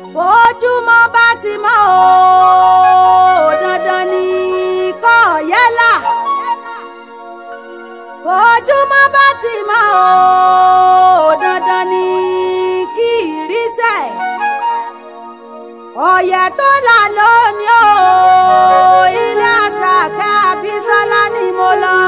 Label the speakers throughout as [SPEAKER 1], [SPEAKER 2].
[SPEAKER 1] ojúmọ́ bá ti mọ́ o dandan ni kó yẹ́là ojúmọ́ bá ti mọ́ o dandan ni kí ìrísẹ̀ ọ̀yẹ̀ tó là lónìí o ilé Àṣàkẹ́ Àbísọ́lá ni mo lọ.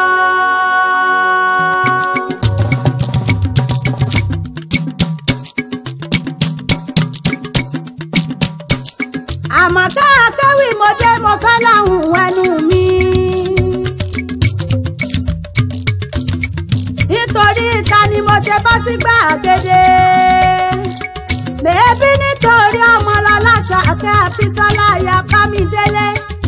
[SPEAKER 1] àmọ́ káàkiri mo dé mo fẹ́ láhùn ẹnu mi nítorí ìta ni mo ṣe bọ́ sí gbàgede mẹ́bí nítorí ọmọlọ́lá Àṣàkẹ́ Àbísọ́lá ìyá Bámidélé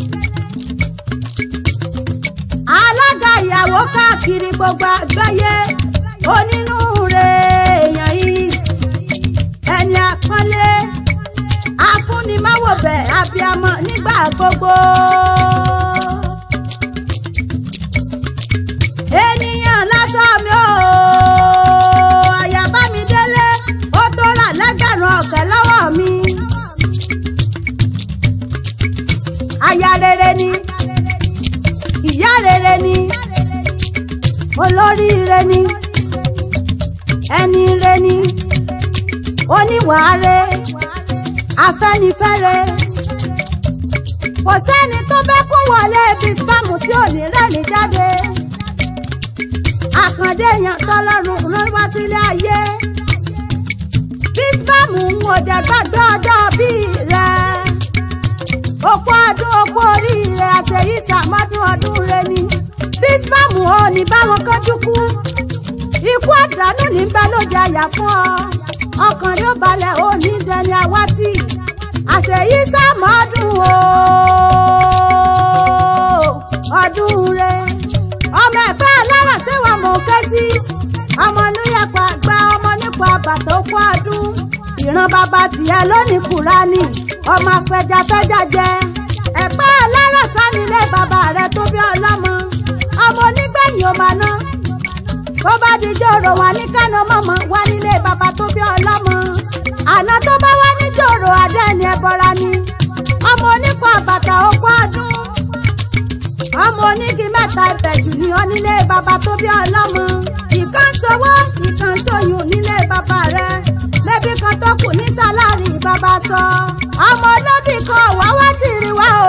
[SPEAKER 1] alága ìyàwó káàkiri gbogbo àgbáyé onínúure èèyàn yìí ẹni àpọ́nlé afúnimáwòbẹ̀ abiyamọ nígbà gbogbo. ènìyàn lásán mi ò àyà Bámidélé ó tó rà lẹ́gbẹ̀rún ọ̀kẹ́ lọ́wọ́ mi. aya rere ni ìyá rere ni olóríire ni ẹni ire ni oníwàáre afẹ́nifẹ́re kò sẹ́ni tó bẹ́ kún wọlé ibi sáàmù tí ò ní rẹ́ni jáde àkàndé èèyàn tọ́lọ́run rán wá sílé ayé bísíbáàmù ń wò jẹ́ gbàgbé ọjọ́ bíi rẹ̀ òkú ọdún òkú oríire àṣeyí sàmọ́dún ọdún rẹ ni bísíbáàmù ò ní báwọn kánjú kú ikú àdánù ní bẹ́ lóde àyà fún ọ ọkàn ló balẹ̀ ó ní dẹni àwátì àṣeyí sàmọ́dún o ọdún rẹ ọmọ ẹ̀gbẹ́ alára ṣéwà mọ̀ ń ké sí ọmọ níyàpá gba ọmọ nípa bàtà òkú ọdún ìran bàbá tìyẹ lónìí Kùránì ọmọ afẹjafẹjà jẹ ẹ̀gbẹ́ alára sanilé bàbá rẹ tó bí ọlọ́mọ ọmọ onígbẹ̀yìn ọmọ náà tó bá di jòrò wà ní kánà mọ́mọ́ wá nílé bàbá tó bí ọlọ́mọ àná tó bá wá ní jòrò àdẹ́ni ẹ̀bọra ni ọmọ onípa bàtà òkú ọdún ọmọ onígi mẹ́ta ìbẹ̀jù ni ọ nílé bàbá tó bí ọlọ́mọ ìkan sowó ìkan sóyún nílé bàbá rẹ lẹ́bí kan tó kù ní sálárì bàbá sọ ọmọ olóbì kan wá wá tìrì wá o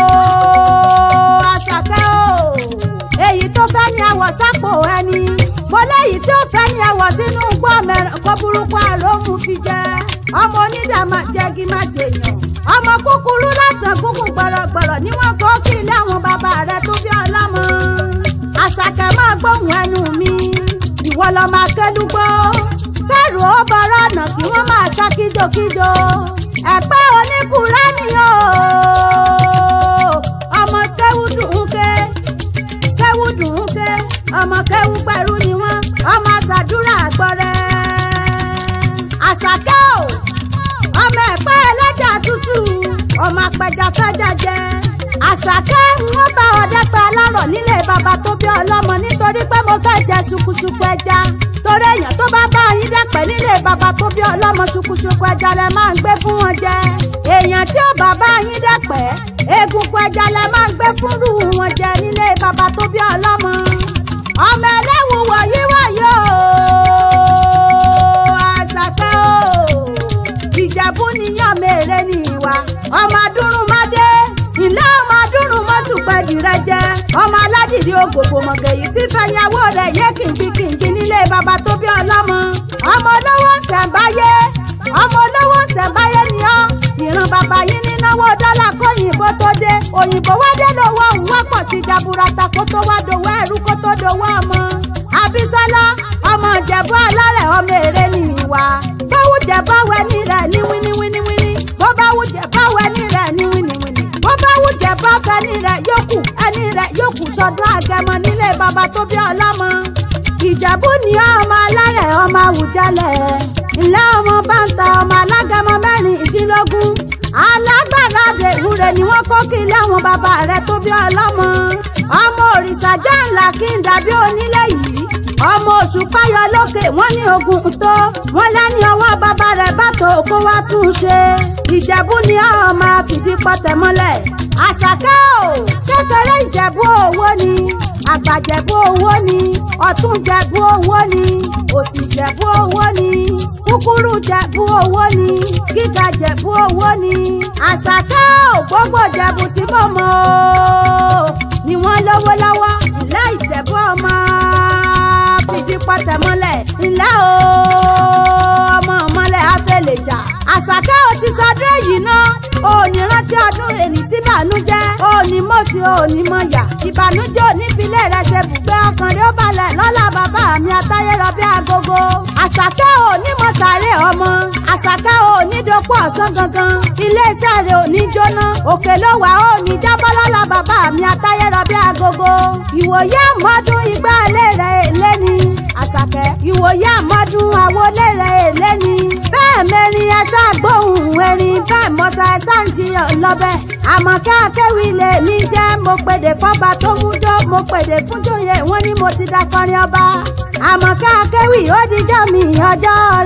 [SPEAKER 1] Àṣàkẹ́ o èyí tó fẹ́ ni àwọ̀ sápò ẹni mo léyìí tí ó fẹ́ ni àwọ̀ sínú gbọ́ mẹ́rin kó burúkú àlóhùn fi jẹ ọmọ onídàá jẹ́gi má jèèyàn ọmọ kúkúrú lásán gúngùn gbọ̀rọ̀gbọ̀rọ̀ ni wọ́n kó kí ilé àwọn bàbá rẹ tó bí ọlọ́mọ Àṣàkẹ́ máa gbóhùn ẹnu mi ìwọ lọ máa kélúgbó kẹrù ó bọ̀rọ̀ ọ̀nà kí wọ́n máa sá kíjokíjo ẹ̀pẹ́ oníkùránì o ọmọ kéwúdùnúké ọmọ kéwú pẹ̀rú ni wọ́n ọmọ àṣàdúrà àgbọ̀rẹ́ Àṣàkẹ́ o ọmọ ẹ̀pẹ́ ẹlẹ́jà tútù ọmọ apẹjafẹ́jà jẹ Àṣàkẹ́ wọ́n bá ọdẹ pẹ́ alárọ̀ nílé bàbá tó bí ọlọ́mọ nítorí pé mo fẹ́ jẹ ṣùkùṣùkù ẹja torí èèyàn tó bá bá yín dẹ́pẹ́ nílé bàbá tó bí ọlọ́mọ ṣùkùṣùkù ẹja lẹ máa ń gbé fún wọn jẹ èèyàn tí ò bá bá yín dẹ́pẹ́ egungun ẹja lẹ máa ń gbé fúnrú wọn jẹ nílé bàbá tó bí ọlọ́mọ ọmọ ẹlẹ́wù wọ̀nyí wọ̀nyí o Àṣàkẹ́ o Ìjẹ̀bú níyàn mèrè ní ìwà ọmọ adúrúmọdé ilé ọmọ adúrúmọsùpẹ̀dì rẹ jẹ ọmọ aládìrí ògògò mọ̀gẹ̀yì tí fẹ́yàwó rẹ̀ yé kìnkìnkìnkì nílé bàbá tó bí ọlọ́mọ ọmọ olówó ṣẹ̀ǹbáyé ni ọ́ ìran bàbá yín ní náwó dọ́là kóyìnbó tó dé òyìnbó wá dé lówó òun wá pọ̀ sí jaburata kó tó wá dòwó ẹrú kó tó dòwó ọmọ Àbísọ́lá ọmọ Ìjẹ̀bú alárẹ̀ ọmọ èrè ní ìwà bó wù Jẹ̀bú àwẹ̀ ní rẹ̀ ní wíníwíníwíní bó bá wù Jẹ̀bú àwẹ̀ ní rẹ̀ ní wíníwíní bó bá wù Jẹ̀bú àfẹ́ ní rẹ̀ yókù ẹni rẹ̀ yókù sọdún Àgẹmọ nílé bàbá tó bí ọlọ́mọ Ìjẹ̀bú ni ọmọ alárẹ̀ ọmọ Àwùjalẹ̀ ilé ọmọ báńtà ọmọ alágẹmọ mẹ́rìndínlógún alágbára dèwúre ni wọ́n kó kí ilé àwọn bàbá rẹ̀ tó bí ọlọ́mọ ọmọ òrìṣà jẹ́ ńlá kí n dàbí onílé yìí ọmọ òṣùpá yọ lókè wọ́n ní ogun tó wọ́n lẹ́ni ọwọ́ bàbá rẹ̀ bá tó kó wá tún ṣe. Ìjẹ̀bú ni a máa fìdí pọ̀tẹ́ mọ́lẹ̀. Àṣàkẹ́ o kékeré Ìjẹ̀bú owó ni àgbàjẹ̀bú owó ni ọ̀tún Jẹ̀bú owó ni òsì Jẹ̀bú owó ni kúkúrú Jẹ̀bú owó ni gíga Jẹ̀bú owó ni. Àṣàkẹ́ o gbogbo Jẹ̀bú tí mo mọ̀ o ni wọ́n lówó lọ́wọ́ ilé Ìjẹ̀bú ọmọ fìdí pọ̀tẹ́ mọ́lẹ̀ ilé o ọmọ mọ́lẹ̀ afẹ́lẹ̀jà. Àṣàkẹ́ ò ti sọdún èyí náà ò ní rántí ọdún èyí tí bànújẹ́ ò ní mọ̀sí ò ní mọ̀yà ìbànújẹ́ ò ní filẹ̀ rẹ̀ ṣe bùgbé ọkàn rẹ̀ ó balẹ̀ lọ́la bàbá mi Atáyérọbí Agogo. Àṣàkẹ́ ò ní mọ̀ sáré ọmọ Àṣàkẹ́ ò ní dopò ọ̀sán gangan iléeṣẹ́ rẹ̀ ò ní jóná òkè ló wà ò ní jábọ́ lọ́la bàbá mi Atáyérọbí Agogo. Ìwòye àmọ́dún igbá ilé rẹ̀ èlé ni Àṣàkẹ́ ìwòye àmọ́dún àwọlé rẹ̀ èlé ni bẹ́ẹ̀ mẹ́rin ẹ̀sà gbóhùn erin bẹ́ẹ̀ mọ́sá ẹ̀sà ń jiyàn lọ́bẹ̀. Àmọ̀kẹ́ Akéwì lè mí jẹ́ mo pèdè fọ́ba tó mú dó mo pèdè fún jòyè wọ́n ní mo ti dakọrin ọba. Àmọ̀kẹ́ Akéwì ó dijọ́ mi ọjọ́